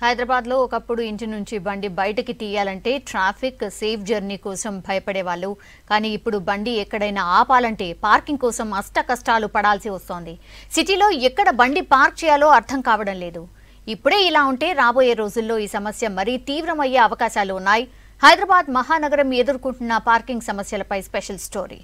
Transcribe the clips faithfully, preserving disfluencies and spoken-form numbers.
హైదరాబాద్ లో ఒకప్పుడు ఇంటి నుంచి బండి బయటికి తీయాలంటే ట్రాఫిక్ సేఫ్ జర్నీ కోసం భయపడేవాళ్ళు. కానీ ఇప్పుడు బండి ఎక్కడైనా ఆపాలంటే పార్కింగ్ కోసం అష్ట కష్టాలు పడాల్సి వస్తోంది. సిటీలో ఎక్కడ బండి పార్క్ చేయాలో అర్థం కావడం లేదు. ఇప్పుడే ఇలా ఉంటే రాబోయే రోజుల్లో ఈ సమస్య మరీ తీవ్రమయ్యే అవకాశాలు ఉన్నాయి. హైదరాబాద్ మహానగరం ఎదుర్కొంటున్న పార్కింగ్ సమస్యలపై స్పెషల్ స్టోరీ.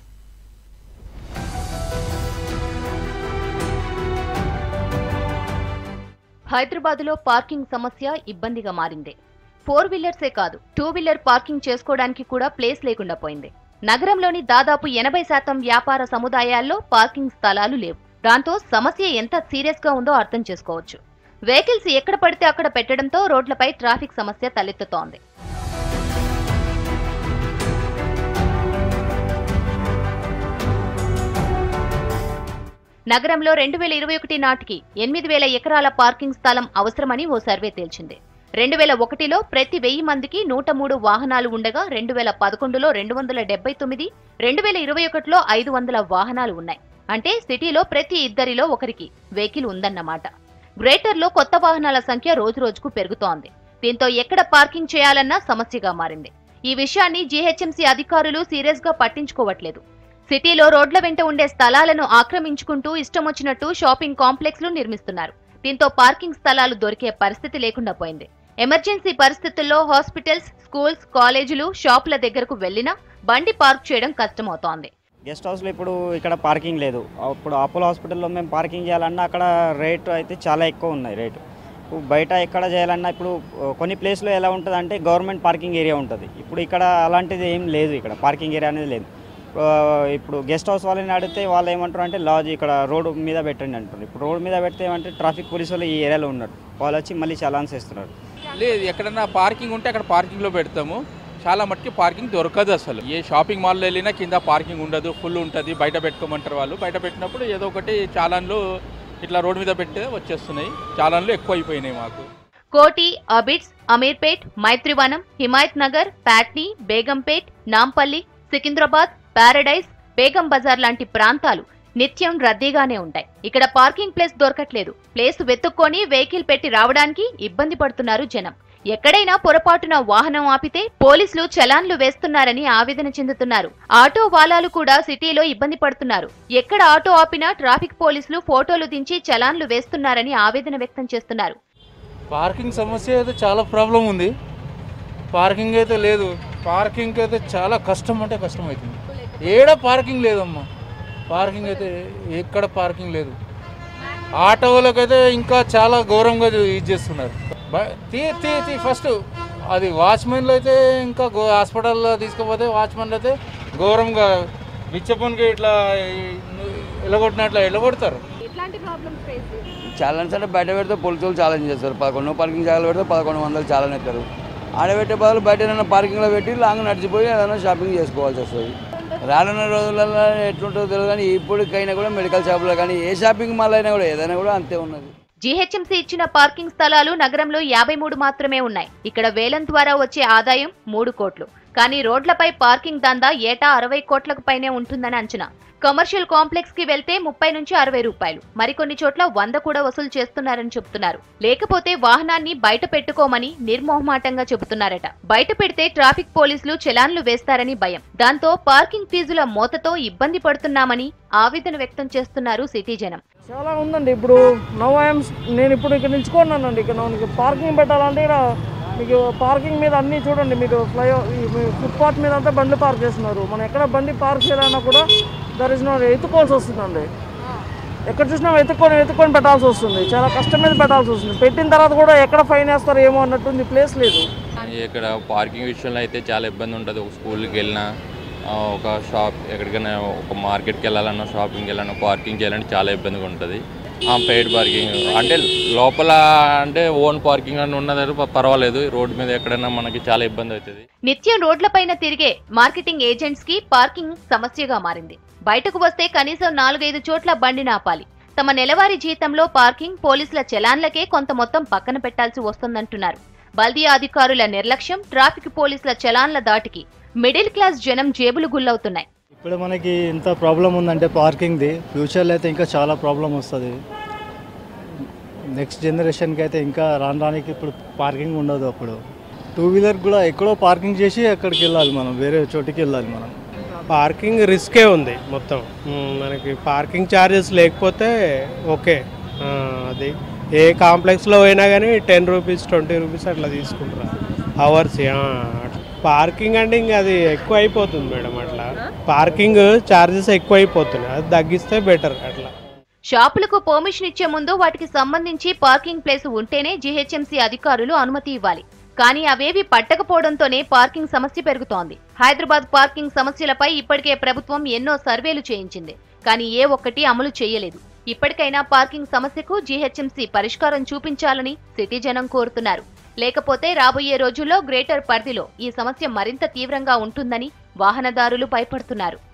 హైదరాబాద్ లో పార్కింగ్ సమస్య ఇబ్బందిగా మారింది. ఫోర్ వీలర్సే కాదు, టూ వీలర్ పార్కింగ్ చేసుకోవడానికి కూడా ప్లేస్ లేకుండా పోయింది. నగరంలోని దాదాపు ఎనభై శాతం వ్యాపార సముదాయాల్లో పార్కింగ్ స్థలాలు లేవు. దాంతో సమస్య ఎంత సీరియస్ గా ఉందో అర్థం చేసుకోవచ్చు. వెహికల్స్ ఎక్కడ పడితే అక్కడ పెట్టడంతో రోడ్లపై ట్రాఫిక్ సమస్య తలెత్తుతోంది. నగరంలో రెండు వేల ఇరవై ఒకటి నాటికి ఎనిమిది వేల ఎకరాల పార్కింగ్ స్థలం అవసరమని ఓ సర్వే తేల్చింది. రెండు వేల ఒకటిలో ప్రతి వెయ్యి మందికి నూట మూడు వాహనాలు ఉండగా రెండు వేల పదకొండులో రెండు వందల డెబ్బై తొమ్మిది, రెండు వేల ఇరవై ఒకటిలో ఐదు వందల వాహనాలు ఉన్నాయి. అంటే సిటీలో ప్రతి ఇద్దరిలో ఒకరికి వెహికల్ ఉందన్నమాట. గ్రేటర్లో కొత్త వాహనాల సంఖ్య రోజురోజుకు పెరుగుతోంది. దీంతో ఎక్కడ పార్కింగ్ చేయాలన్నా సమస్యగా మారింది. ఈ విషయాన్ని జీహెచ్ఎంసీ అధికారులు సీరియస్ గా పట్టించుకోవట్లేదు. సిటీలో రోడ్ల వెంట ఉండే స్థలాలను ఆక్రమించుకుంటూ ఇష్టమొచ్చినట్టు షాపింగ్ కాంప్లెక్స్లు నిర్మిస్తున్నారు. దీంతో పార్కింగ్ స్థలాలు దొరికే పరిస్థితి లేకుండా పోయింది. ఎమర్జెన్సీ పరిస్థితుల్లో హాస్పిటల్స్, స్కూల్స్, కాలేజీలు, షాపుల దగ్గరకు వెళ్లినా బండి పార్క్ చేయడం కష్టమవుతోంది. గెస్ట్ హౌస్లో ఇప్పుడు ఇక్కడ పార్కింగ్ లేదు. ఇప్పుడు అపోలో హాస్పిటల్లో మేము పార్కింగ్ చేయాలన్నా అక్కడ రేటు అయితే చాలా ఎక్కువ ఉన్నాయి. రేటు బయట ఎక్కడ చేయాలన్నా ఇప్పుడు కొన్ని ప్లేస్లో ఎలా ఉంటుంది అంటే గవర్నమెంట్ పార్కింగ్ ఏరియా ఉంటుంది. ఇప్పుడు ఇక్కడ అలాంటిది ఏం లేదు. ఇక్కడ పార్కింగ్ ఏరియా అనేది లేదు. ఇప్పుడు గెస్ట్ హౌస్ వాళ్ళని అడిగితే వాళ్ళు ఏమంటారు అంటే లాడ్జ్ ఇక్కడ రోడ్డు మీద పెట్టండి అంటారు. ఇప్పుడు రోడ్డు మీద పెడితే ఏమంటే ట్రాఫిక్ పోలీసు వాళ్ళు ఈ ఏరియాలో ఉన్నారు, వాళ్ళు వచ్చి మళ్ళీ చలాన్స్ ఇస్తున్నారు. లేదు, ఎక్కడన్నా పార్కింగ్ ఉంటే అక్కడ పార్కింగ్లో పెడతాము. చాలా మట్టుకి పార్కింగ్ దొరకదు. అసలు ఏ షాపింగ్ మాల్లో వెళ్ళినా కింద పార్కింగ్ ఉండదు, ఫుల్ ఉంటుంది. బయట పెట్టుకోమంటారు వాళ్ళు. బయట పెట్టినప్పుడు ఏదో ఒకటి చాలాన్లు ఇట్లా రోడ్డు మీద పెట్టి వచ్చేస్తున్నాయి. చాలాన్లు ఎక్కువ అయిపోయినాయి మాకు. కోటి, అబిడ్స్, అమీర్పేట్, మైత్రివనం, హిమాయత్ నగర్, ప్యాట్నీ, బేగంపేట్, నాంపల్లి, సికింద్రాబాద్, పారడైజ్, బేగం బజార్ లాంటి ప్రాంతాలు నిత్యం రద్దీగానే ఉంటాయి. ఇక్కడ పార్కింగ్ ప్లేస్ దొరకట్లేదు. ప్లేస్ వెతుక్కొని వెహికల్ పెట్టి రావడానికి ఇబ్బంది పడుతున్నారు జనం. ఎక్కడైనా పొరపాటున వాహనం ఆపితే పోలీసులు చలాన్లు వేస్తున్నారని ఆవేదన చెందుతున్నారు. ఆటో వాలాలు కూడా సిటీలో ఇబ్బంది పడుతున్నారు. ఎక్కడ ఆటో ఆపినా ట్రాఫిక్ పోలీసులు ఫోటోలు దించి చలాన్లు వేస్తున్నారని ఆవేదన వ్యక్తం చేస్తున్నారు. పార్కింగ్ సమస్య అయితే చాలా ప్రాబ్లం ఉంది. పార్కింగ్ అయితే లేదు. పార్కింగ్ అయితే చాలా కష్టం అంటే కష్టం అవుతుంది. ఏడ పార్కింగ్ లేదమ్మా. పార్కింగ్ అయితే ఎక్కడ పార్కింగ్ లేదు. ఆటోలకైతే ఇంకా చాలా గౌరవంగా యూజ్ చేస్తున్నారు. తీ తీ తీ ఫస్ట్ అది వాచ్మెన్లు అయితే ఇంకా హాస్పిటల్లో తీసుకుపోతే వాచ్మెన్లు అయితే గౌరవంగా బిచ్చపనికి ఇట్లా ఎలగొట్టినట్లా ఎలగొడతారు. ఛాలెంజ్ అంటే బయట పెడితే పోలీసులు ఛాలెంజ్ చేస్తారు. పదకొండు పార్కింగ్ జాగాలు పెడితే పదకొండు వందలు ఛాలెంజ్ అవుతారు. ఆడబెట్టే బదులు బయట ఏదైనా పార్కింగ్లో పెట్టి లాంగ్ నడిచిపోయి ఏదైనా షాపింగ్ చేసుకోవాల్సి వస్తుంది. రానున్న రోజులలో ఎట్లుంటుందో తెలియదు. కానీ ఇప్పటికైనా కూడా మెడికల్ షాపులో కానీ ఏ షాపింగ్ మాల్ అయినా కూడా ఏదైనా కూడా అంతే ఉన్నది. జీహెచ్ఎంసీ ఇచ్చిన పార్కింగ్ స్థలాలు నగరంలో యాభై మూడు మాత్రమే ఉన్నాయి. ఇక్కడ వేలం ద్వారా వచ్చే ఆదాయం మూడు కోట్లు. కానీ రోడ్లపై పార్కింగ్ దందా ఏటా అరవై కోట్లకు పైనే ఉంటుందని అంచనా. కమర్షియల్ కాంప్లెక్స్ కి వెళ్తే ముప్పై నుంచి అరవై రూపాయలు, మరికొన్ని చోట్ల వంద కూడా వసూలు చేస్తున్నారని చెబుతున్నారు. లేకపోతే వాహనాన్ని బయట పెట్టుకోమని నిర్మోహమాటంగా చెబుతున్నారట. బయట పెడితే ట్రాఫిక్ పోలీసులు చలాన్లు వేస్తారని భయం. దాంతో పార్కింగ్ ఫీజుల మోతతో ఇబ్బంది పడుతున్నామని ఆవేదన వ్యక్తం చేస్తున్నారు సిటీ జనం. చాలా ఉందండి. ఇప్పుడు నవ్ ఐఎమ్ నేను ఇప్పుడు ఇక్కడ నిల్చుకున్నానండి. ఇక్కడ పార్కింగ్ పెట్టాలంటే ఇక్కడ మీకు పార్కింగ్ మీద అన్నీ చూడండి. మీకు ఫ్లై ఫుట్పాత్ మీద అంతా బండి పార్క్ చేస్తున్నారు. మనం ఎక్కడ బండి పార్క్ చేయాలన్నా కూడా దర్ ఇస్ నో ఎత్తుకోవాల్సి వస్తుందండి. ఎక్కడ చూసినా ఎత్తుకొని ఎత్తుకొని పెట్టాల్సి వస్తుంది. చాలా కష్టం మీద పెట్టాల్సి వస్తుంది. పెట్టిన తర్వాత కూడా ఎక్కడ ఫైన్ వేస్తారో ఏమో అన్నట్టుంది. ప్లేస్ లేదు. ఇక్కడ పార్కింగ్ విషయంలో అయితే చాలా ఇబ్బంది ఉంటుంది. ఒక స్కూల్కి వెళ్ళినా, ఒక షాప్ ఎక్కడికైనా, ఒక మార్కెట్కి వెళ్ళాలన్నా, షాపింగ్కి వెళ్ళాలన్నా పార్కింగ్ చేయాలంటే చాలా ఇబ్బందిగా ఉంటుంది. పెయిడ్ పార్కింగ్ అంటే లోపల అంటే ఓన్ పార్కింగ్ అని ఉన్నది పర్వాలేదు. రోడ్డు మీద ఎక్కడైనా మనకి చాలా ఇబ్బంది అవుతుంది. నిత్యం రోడ్లపైన తిరిగే మార్కెటింగ్ ఏజెంట్స్ కి పార్కింగ్ సమస్యగా మారింది. బయటకు వస్తే కనీసం నాలుగైదు చోట్ల బండి నాపాలి. తమ నెలవారీ జీతంలో పార్కింగ్, పోలీసుల చలాన్లకే కొంత మొత్తం పక్కన పెట్టాల్సి వస్తుందంటున్నారు. బల్దియా అధికారుల నిర్లక్ష్యం, ట్రాఫిక్ పోలీసుల చలాన్ల దాటికి మిడిల్ క్లాస్ జనం జేబులు గుల్లవుతున్నాయి. ఇప్పుడు మనకి ఇంత ప్రాబ్లం ఉందంటే పార్కింగ్ది, ఫ్యూచర్లో అయితే ఇంకా చాలా ప్రాబ్లం వస్తుంది. నెక్స్ట్ జనరేషన్కి అయితే ఇంకా రాను రానికి ఇప్పుడు పార్కింగ్ ఉండదు. అప్పుడు టూ వీలర్ కూడా ఎక్కడో పార్కింగ్ చేసి అక్కడికి వెళ్ళాలి, మనం వేరే చోటికి వెళ్ళాలి. మనం పార్కింగ్ రిస్కే ఉంది మొత్తం. మనకి పార్కింగ్ ఛార్జెస్ లేకపోతే ఓకే, అది ఏ కాంప్లెక్స్లో పోయినా కానీ టెన్ రూపీస్ ట్వంటీ రూపీస్ అట్లా తీసుకుంటారు అవర్స్. పార్కింగ్ అంటే ఇంకా అది ఎక్కువ అయిపోతుంది మేడం. అట్లా పార్కింగ్ ఛార్జెస్ ఎక్కువ అయిపోతున్నాయి, అది తగ్గిస్తే బెటర్. అట్లా షాపులకు పర్మిషన్ ఇచ్చే ముందు వాటికి సంబంధించి పార్కింగ్ ప్లేస్ ఉంటేనే జీహెచ్ఎంసీ అధికారులు అనుమతి ఇవ్వాలి. కానీ అవేవి పట్టకపోవడంతోనే పార్కింగ్ సమస్య పెరుగుతోంది. హైదరాబాద్ పార్కింగ్ సమస్యలపై ఇప్పటికే ప్రభుత్వం ఎన్నో సర్వేలు చేయించింది, కానీ ఏ ఒక్కటి అమలు చేయలేదు. ఇప్పటికైనా పార్కింగ్ సమస్యకు జీహెచ్ఎంసీ పరిష్కారం చూపించాలని సిటీ జనం కోరుతున్నారు. లేకపోతే రాబోయే రోజుల్లో గ్రేటర్ పరిధిలో ఈ సమస్య మరింత తీవ్రంగా ఉంటుందని వాహనదారులు భయపడుతున్నారు.